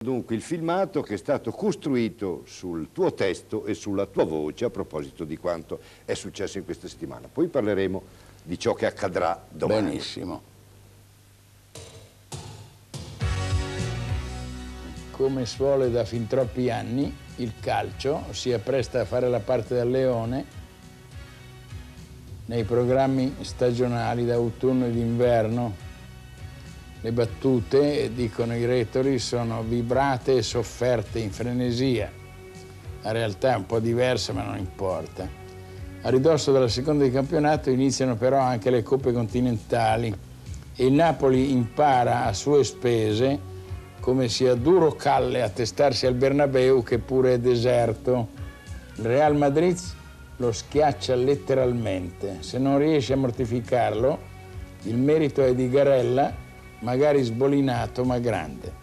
Dunque il filmato che è stato costruito sul tuo testo e sulla tua voce a proposito di quanto è successo in questa settimana. Poi parleremo di ciò che accadrà domani. Benissimo. Come suole da fin troppi anni, il calcio si appresta a fare la parte del leone nei programmi stagionali d'autunno e d'inverno. Le battute, dicono i retori, sono vibrate e sofferte in frenesia. La realtà è un po' diversa, ma non importa. A ridosso della seconda di campionato iniziano però anche le coppe continentali e il Napoli impara a sue spese come sia duro calle attestarsi al Bernabeu, che pure è deserto. Il Real Madrid lo schiaccia letteralmente. Se non riesce a mortificarlo, il merito è di Garella, magari sbolinato ma grande.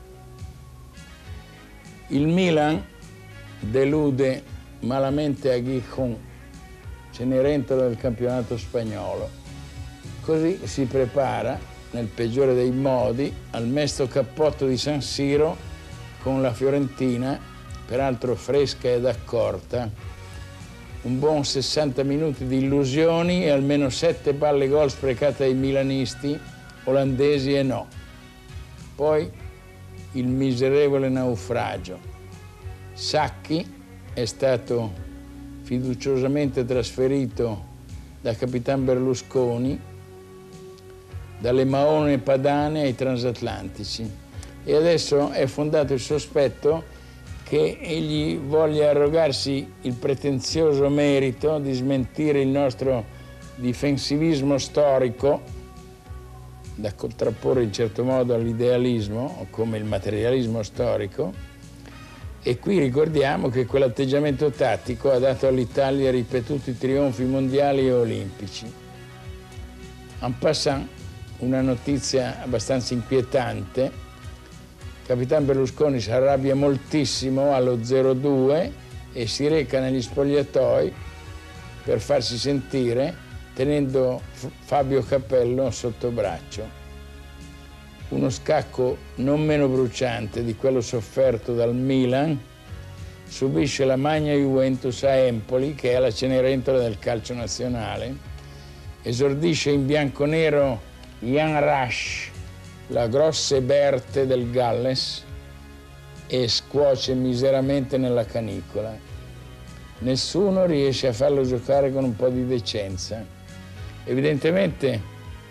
Il Milan delude malamente a Gijón, Cenerentola del campionato spagnolo. Così si prepara, nel peggiore dei modi, al mesto cappotto di San Siro con la Fiorentina, peraltro fresca ed accorta. Un buon 60 minuti di illusioni e almeno 7 palle gol sprecate ai milanisti, olandesi e no. Poi il miserevole naufragio. Sacchi è stato fiduciosamente trasferito da Capitan Berlusconi dalle Maone padane ai transatlantici e adesso è fondato il sospetto che egli voglia arrogarsi il pretenzioso merito di smentire il nostro difensivismo storico, da contrapporre in certo modo all'idealismo, come il materialismo storico, e qui ricordiamo che quell'atteggiamento tattico ha dato all'Italia ripetuti trionfi mondiali e olimpici. En passant, una notizia abbastanza inquietante: Capitan Berlusconi si arrabbia moltissimo allo 0-2 e si reca negli spogliatoi per farsi sentire, tenendo Fabio Capello sotto braccio. Uno scacco non meno bruciante di quello sofferto dal Milan subisce la Magna Juventus a Empoli, che è la Cenerentola del calcio nazionale. Esordisce in bianconero Jan Rasch, la grosse Berte del Galles, e scuoce miseramente nella canicola. Nessuno riesce a farlo giocare con un po' di decenza. Evidentemente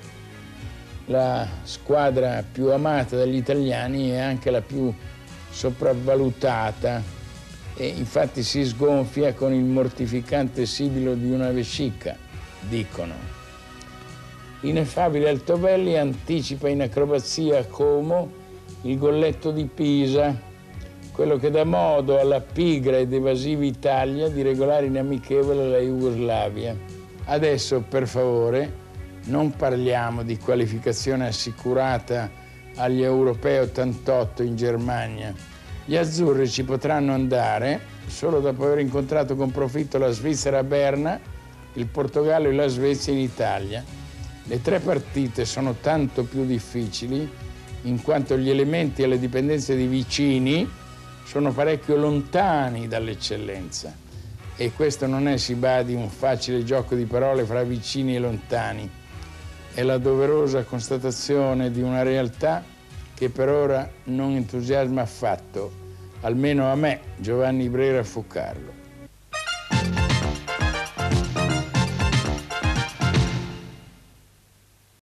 la squadra più amata dagli italiani è anche la più sopravvalutata e infatti si sgonfia con il mortificante sibilo di una vescica, dicono. L'ineffabile Altobelli anticipa in acrobazia a Como il golletto di Pisa, quello che dà modo alla pigra ed evasiva Italia di regolare in amichevole la Jugoslavia. Adesso, per favore, non parliamo di qualificazione assicurata agli europei 88 in Germania. Gli azzurri ci potranno andare solo dopo aver incontrato con profitto la Svizzera a Berna, il Portogallo e la Svezia in Italia. Le 3 partite sono tanto più difficili in quanto gli elementi e le dipendenze di vicini sono parecchio lontani dall'eccellenza. E questo non è, si badi, un facile gioco di parole fra vicini e lontani. È la doverosa constatazione di una realtà che per ora non entusiasma affatto, almeno a me, Giovanni Brera Foccarlo.